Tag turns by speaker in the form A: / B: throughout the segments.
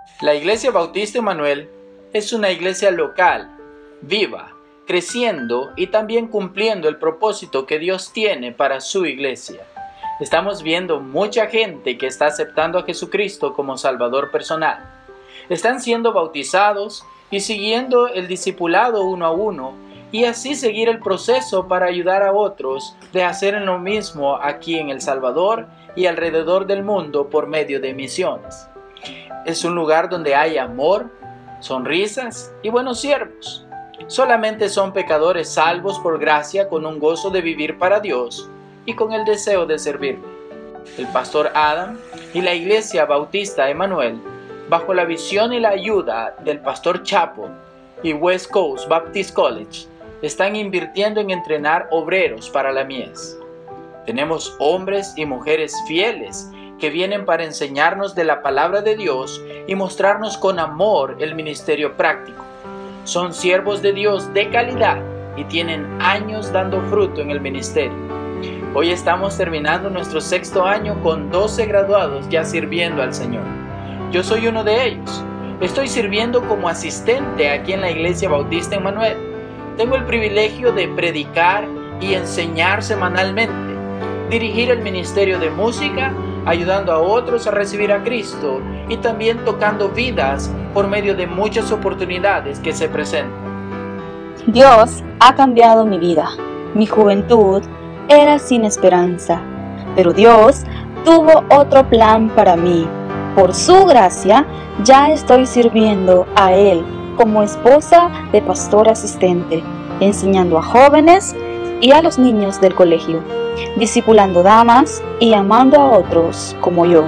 A: La Iglesia Bautista Emanuel es una iglesia local, viva, creciendo y también cumpliendo el propósito que Dios tiene para su iglesia. Estamos viendo mucha gente que está aceptando a Jesucristo como Salvador personal. Están siendo bautizados y siguiendo el discipulado uno a uno y así seguir el proceso para ayudar a otros de hacer lo mismo aquí en El Salvador y alrededor del mundo por medio de misiones. Es un lugar donde hay amor, sonrisas y buenos siervos. Solamente son pecadores salvos por gracia con un gozo de vivir para Dios y con el deseo de servirle. El pastor Adam y la Iglesia Bautista Emanuel, bajo la visión y la ayuda del pastor Chapo y West Coast Baptist College, están invirtiendo en entrenar obreros para la mies. Tenemos hombres y mujeres fieles que vienen para enseñarnos de la palabra de Dios y mostrarnos con amor el ministerio práctico. Son siervos de Dios de calidad y tienen años dando fruto en el ministerio. Hoy estamos terminando nuestro 6º año con 12 graduados ya sirviendo al Señor. Yo soy uno de ellos. Estoy sirviendo como asistente aquí en la Iglesia Bautista Emanuel. Tengo el privilegio de predicar y enseñar semanalmente, dirigir el ministerio de música, ayudando a otros a recibir a Cristo y también tocando vidas por medio de muchas oportunidades que se presentan.
B: Dios ha cambiado mi vida. Mi juventud era sin esperanza, pero Dios tuvo otro plan para mí. Por su gracia, ya estoy sirviendo a Él como esposa de pastor asistente, enseñando a jóvenes y a los niños del colegio, discipulando damas y amando a otros como yo.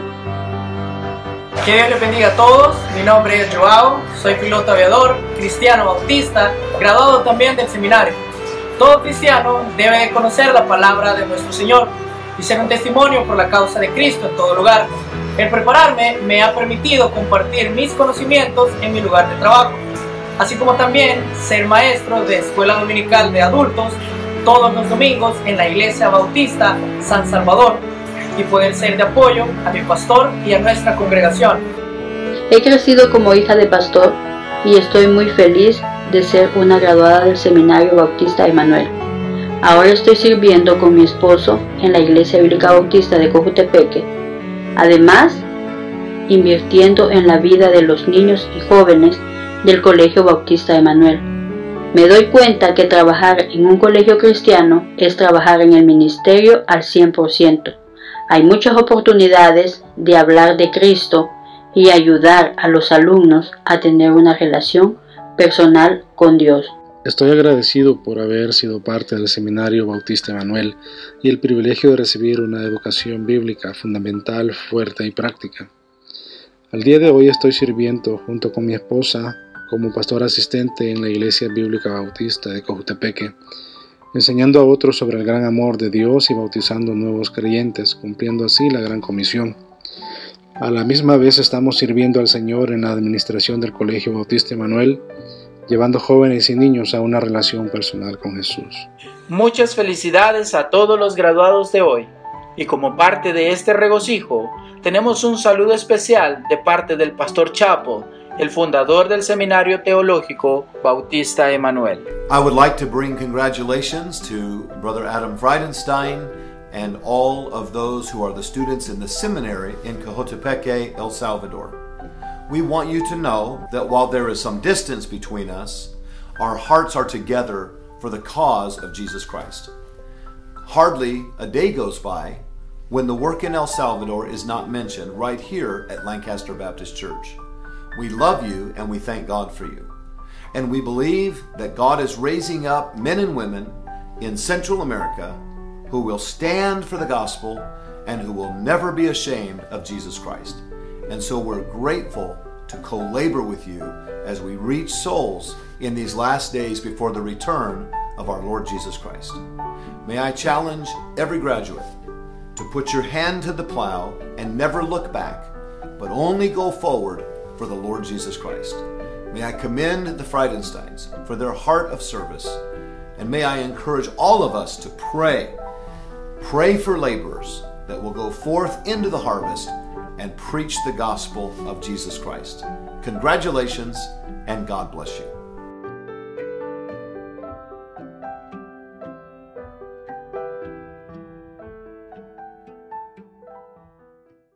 C: Que Dios les bendiga a todos. Mi nombre es Joao, soy piloto aviador, cristiano bautista, graduado también del seminario. Todo cristiano debe conocer la palabra de nuestro Señor y ser un testimonio por la causa de Cristo en todo lugar. El prepararme me ha permitido compartir mis conocimientos en mi lugar de trabajo, así como también ser maestro de escuela dominical de adultos todos los domingos en la Iglesia Bautista San Salvador y poder ser de apoyo a mi pastor y a nuestra congregación.
D: He crecido como hija de pastor y estoy muy feliz de ser una graduada del Seminario Bautista Emanuel. Ahora estoy sirviendo con mi esposo en la Iglesia Bíblica Bautista de Cojutepeque. Además, invirtiendo en la vida de los niños y jóvenes del Colegio Bautista Emanuel. Me doy cuenta que trabajar en un colegio cristiano es trabajar en el ministerio al 100%. Hay muchas oportunidades de hablar de Cristo y ayudar a los alumnos a tener una relación personal con Dios.
E: Estoy agradecido por haber sido parte del Seminario Bautista Emanuel y el privilegio de recibir una educación bíblica fundamental, fuerte y práctica. Al día de hoy estoy sirviendo junto con mi esposa como pastor asistente en la Iglesia Bíblica Bautista de Cojutepeque, enseñando a otros sobre el gran amor de Dios y bautizando nuevos creyentes, cumpliendo así la gran comisión. A la misma vez estamos sirviendo al Señor en la administración del Colegio Bautista Emanuel, llevando jóvenes y niños a una relación personal con Jesús.
A: Muchas felicidades a todos los graduados de hoy. Y como parte de este regocijo, tenemos un saludo especial de parte del pastor Chapo, el fundador del Seminario Teológico Bautista Emanuel.
F: I would like to bring congratulations to Brother Adam Friedenstein and all of those who are the students in the seminary in Cojutepeque, El Salvador. We want you to know that while there is some distance between us, our hearts are together for the cause of Jesus Christ. Hardly a day goes by when the work in El Salvador is not mentioned right here at Lancaster Baptist Church. We love you and we thank God for you. And we believe that God is raising up men and women in Central America who will stand for the gospel and who will never be ashamed of Jesus Christ. And so we're grateful to co-labor with you as we reach souls in these last days before the return of our Lord Jesus Christ. May I challenge every graduate to put your hand to the plow and never look back, but only go forward for the Lord Jesus Christ. May I commend the Friedensteins for their heart of service, and may I encourage all of us to pray for laborers that will go forth into the harvest and preach the gospel of Jesus Christ. Congratulations, and God bless you.